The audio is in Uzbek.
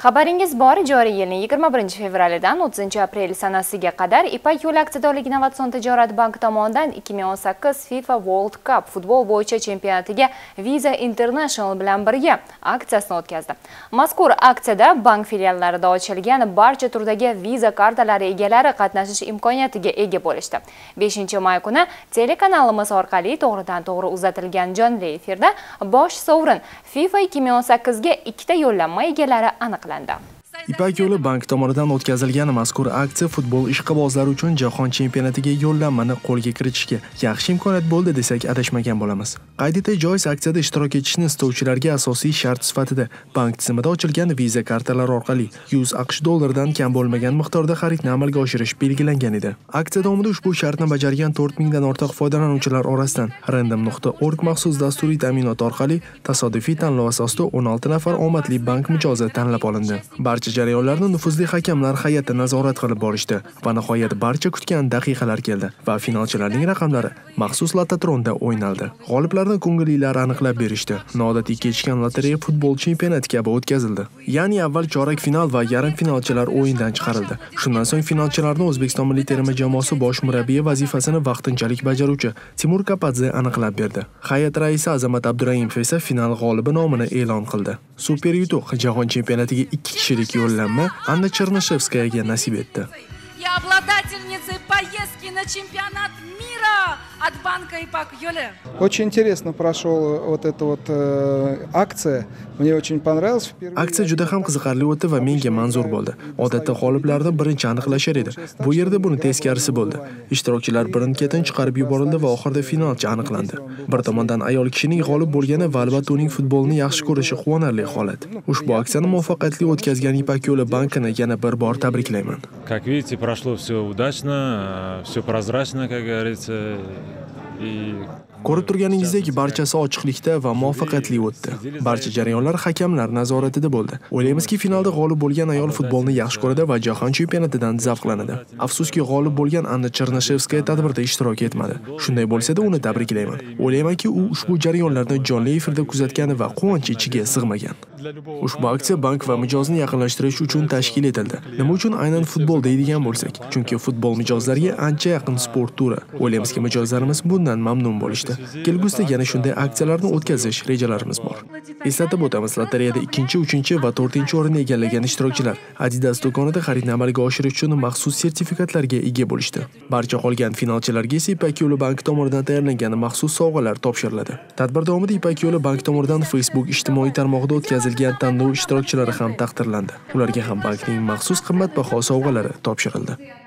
Xabaringiz bor, joriy yilning 21-fevralidan 30-aprel sanasiga qadar Ipak yo'li aksiyadorlik innovatsion tijorat banki tomonidan 2018 FIFA World Cup futbol bo'yicha chempionatiga Visa International bilan birga aksiyasini o'tkazdi. Mazkur aksiyada bank filiallarida ochilgan barcha turdagi Visa kartalari egalari qatnashish imkoniyatiga ega bo'lishdi. 5-may kuni telekanalimiz orqali to'g'ridan-to'g'ri uzatilgan jonli efirda bosh sovrin FIFA 2018 ga ikkita yo'llanma egalari aniqlandi. Ipak yo'li bank tomonidan o'tkazilgan mazkur aksiya futbol ishqibozlari uchun jahon chempionatiga yo'llanmani qo'lga kiritishga yaxshi imkoniyat bo'ldi desak adashmagan bo'lamiz. Qayd etish joiz, aksiyada ishtirok etishni istovchilarga asosiy shart sifatida bank tizimida ochilgan Visa kartalari orqali 100 AQSh dollaridan kam bo'lmagan miqdorda xaridni amalga oshirish belgilangan edi. Aksiya davomida ushbu shartni bajargan 4000 dan ortiq foydalanuvchilar orasidan random.org maxsus dasturiy ta'minot orqali tasodifiy tanlov asosida 16 nafar omadli bank mijozi tanlab olindi. Barcha jarayonlarni nufuzli hakamlar hay'ati nazorat qilib borishdi va nihoyat barcha kutgan daqiqalar keldi va finalchilarning raqamlari maxsus lotatronda o'ynaldi. G'oliblarni ko'ngillilar aniqlab berishdi. Noodatiy kechgan lotereya futbol chempionati kabi o'tkazildi. Ya'ni avval chorak final va yarim finalchilar o'yindan chiqarildi. Shundan so'ng finalchilarni O'zbekiston milliy terma jamoasi bosh murabbiyi vazifasini vaqtinchalik bajaruvchi Timur Kapadze aniqlab berdi. Hay'at raisi Azamat Abduraimov esa final g'olibi nomini e'lon qildi. Super yutuq jahon chempionatiga 2 kishilik yo'llanma Anna Chernyshevskayaga nasib etdi. Я обладательница поездки на чемпионат мира от банка Ipak yo'li. Очень интересно прошел вот эта вот акция. Мне очень понравилось. Aksiya juda ham qiziqarli o'tdi va menga manzur bo'ldi. Odatda g'oliblarni birinchi aniqlashar edi. Bu yerda buni teskarisi bo'ldi. Ishtirokchilar birin-ketin chiqarib yuborildi va oxirida finalchi aniqlandi. Bir tomondan ayol kishining g'olib bo'lgani va albatta uning futbolni yaxshi ko'rishi quvonarli holat. Ushbu aksiyani muvaffaqiyatli o'tkazgan Ipak yo'li bankini yana bir bor tabriklayman. Как видите, прошло все удачно, все прозрачно, как говорится. Ko'rib turganingizdek, barchasi ochiqlikda va muvaffaqiyatli o'tdi. Barcha jarayonlar hakamlar nazoratida bo'ldi. O'ylaymizki, finalda g'olib bo'lgan ayol futbolni yaxshi ko'radi va jahon chempionatidan zavqlanadi. Afsuski, g'olib bo'lgan Anna Chernyshevskaya tadbirda ishtirok etmadi. Shunday bo'lsa-da, uni tabriklayman. O'ylaymanki, u ushbu jarayonlarni jonli efirda kuzatgani va quvonch ichiga sig'magan. Ushbu aksiya bank va mijozni yaqinlashtirish uchun tashkil etildi. Nima uchun aynan futbol deydigan bo'lsak? Chunki futbol mijozlarga ancha yaqin sport turi. O'ylaymizki, mijozlarimiz bundan mamnun bo'lishdi. Kelgusida yana shunday aksiyalarni o'tkazish rejalarimiz bor. Eslatib o'tamiz, lotereyada 2-chi, 3-chi va 4-chi o'rinni egallagan ishtirokchilar Adidas do'konida xaridni amalga oshirish uchun maxsus sertifikatlarga ega bo'lishdi. Barcha qolgan finalchilarga esa Ipak yo'li bank tomonidan tayyorlangan maxsus sovg'alar topshiriladi. Tadbir davomida Ipak yo'li bank tomonidan Facebook ijtimoiy tarmog'ida o'tkazilgan tanlov ishtirokchilari ham taqdirlandi. Ularga ham bankning maxsus qimmatbaho sovg'alari topshirildi.